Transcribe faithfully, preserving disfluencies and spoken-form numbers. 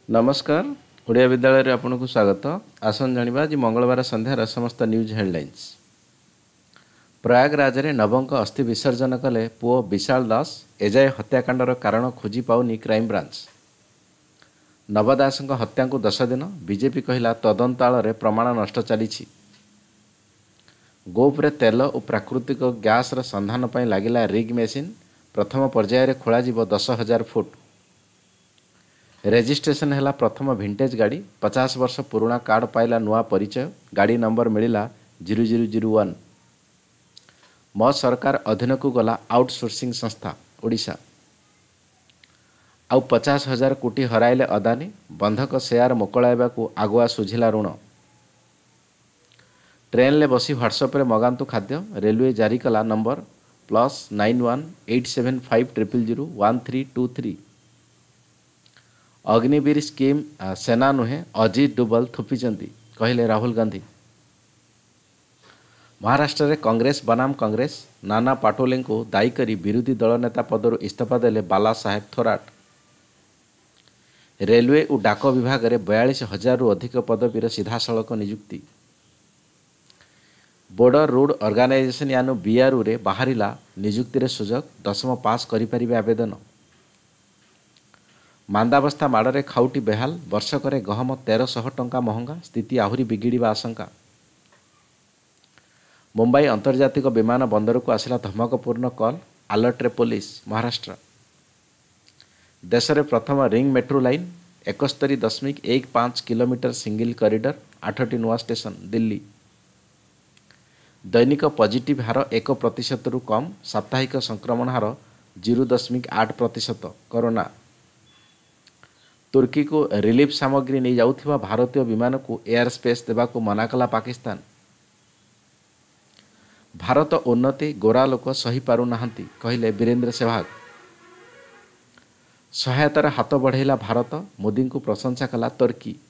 नमस्कार ओडिया विद्यालय रे आपनको स्वागत। आसन जानिबा आज मंगलवार संध्यार समस्त न्यूज हेडलाइंस। प्रयागराज रे नवंक अस्थि विसर्जन कले पुओ विशाल दास। एजाए हत्याकांडर कारण खोजी पाउनी क्राइम ब्रांच। नवदास हत्या को दस दिन बीजेपी कहला तदंताल रे प्रमाण नष्ट चली। गोप्रे तेल और प्राकृतिक गैस रा संधान पर लगिला रिग मेसीन। प्रथम पर्यायर खोल दस हजार फुट। रेजिस्ट्रेशन है प्रथम भिंटेज गाड़ी। पचास वर्ष पुराणा कार्ड पाइला नुआ परिचय। गाड़ी नंबर मिला जीरो जीरो जीरो वन। मो सरकार अधीन को गला आउटसोर्सिंग संस्था ओडिशा। आउ पचास हजार कोटी हराइले अदानी। बंधक शेयर मोकलाइबा को आगुआ सुझिला ऋण। ट्रेन ले बसी व्हाट्सएप रे मगांतु खाद्य। रेलवे जारी कला number plus nine one eight seven five triple zero one three two three. Agniveer scheme सेना नुहे अजित डुबल थुपिचंती कहले राहुल गांधी। महाराष्ट्र रे कांग्रेस बनाम कांग्रेस। नाना पाटोले को दायी करी विरोधी दल नेता पदर इस्तीफा देले बाला साहेब थोराट। रेलवे और डाक विभाग रे बयालीस हजार रु अधिक पदवीर सीधासलख नियुक्ति। बॉर्डर रोड ऑर्गेनाइजेशन यानु बीआरओ रे बाहरिला नियुक्ति रे सुजोग। दशम पास करि परिबे आवेदन। मांदावस्था माड़े खाउटी बेहाल। वर्षक गहम तेरह शह टंका महंगा। स्थिति आहरी बिगिड़ा आशंका। मुंबई अंतर्जातिक विमान बंदर को आसला धमकपूर्ण कॉल। अलर्ट्रे पुलिस महाराष्ट्र। देश में प्रथम रिंग मेट्रो लाइन एकस्तरी दशमिक एक पाँच किलोमीटर सिंगल कॉरिडोर। आठटी नुआ स्टेशन दिल्ली। दैनिक पॉजिटिव हार एक प्रतिशत रु कम। साप्ताहिक संक्रमण हार जीरो दशमिक आठ प्रतिशत। कोरोना। तुर्की को रिलीफ सामग्री नहीं जाउथिबा भारतीय विमान को एयर स्पेस देवा को मना कला पाकिस्तान। भारत उन्नति गोरा लोक सही पारु नाहंती कहले वीरेंद्र सहवाग। सहायतार हाथ बढ़ेला भारत। मोदी को प्रशंसा कला तुर्की।